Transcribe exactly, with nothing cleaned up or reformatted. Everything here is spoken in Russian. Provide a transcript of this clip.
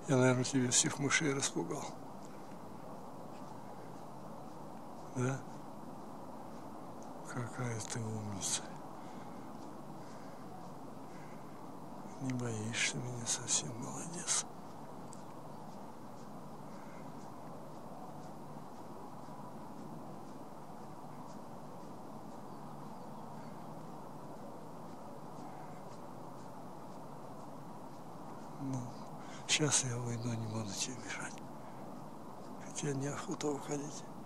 Я, наверное, тебе всех мышей распугал. Да? Какая ты умница. Не боишься меня совсем, молодец. Ну, сейчас я уйду, не буду тебе мешать. Хотя неохота уходить.